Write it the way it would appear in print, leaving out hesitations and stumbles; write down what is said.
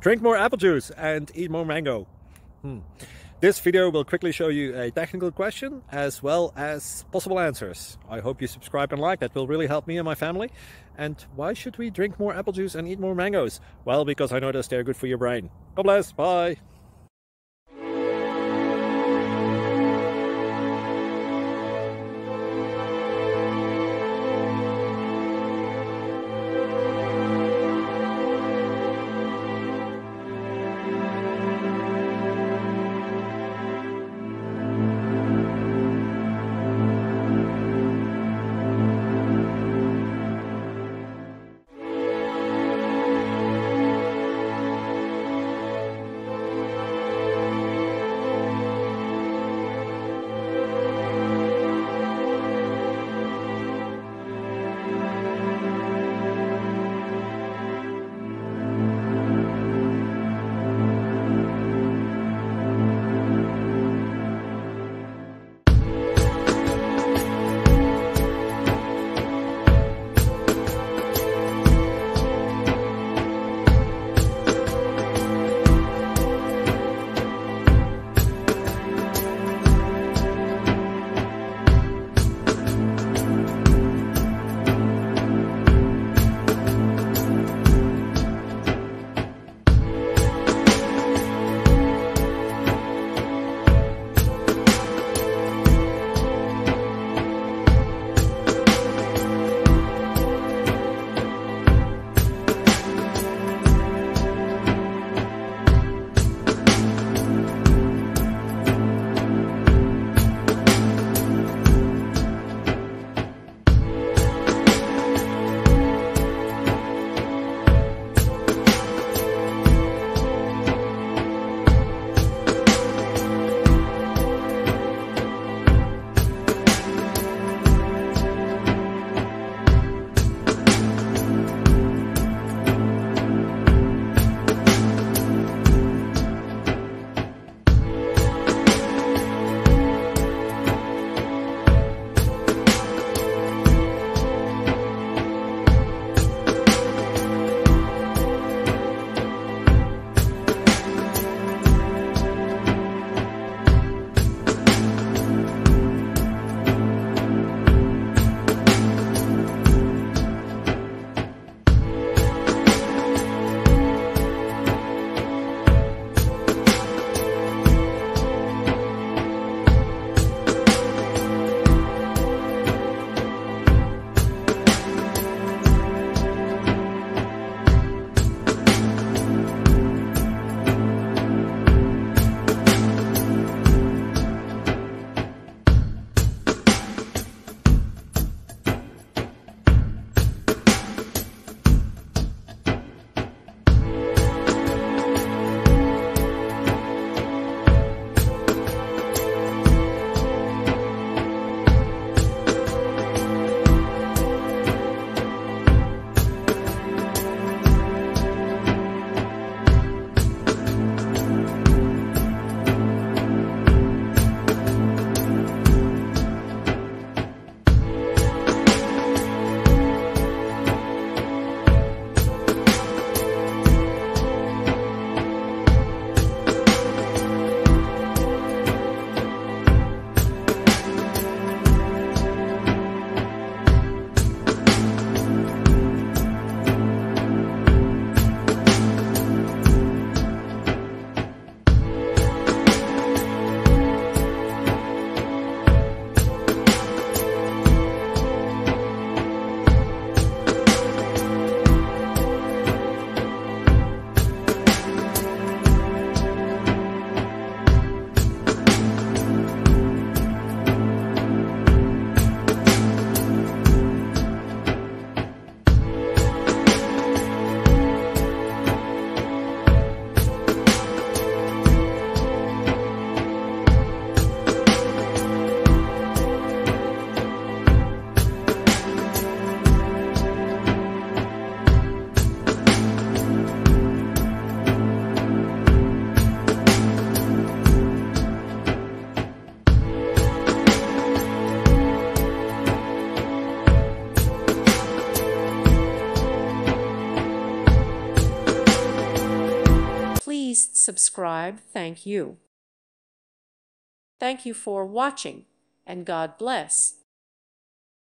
Drink more apple juice and eat more mango. This video will quickly show you a technical question as well as possible answers. I hope you subscribe and like. That will really help me and my family. And why should we drink more apple juice and eat more mangoes? Well, because I noticed they're good for your brain. God bless. Bye. subscribe, thank you. Thank you for watching, and God bless.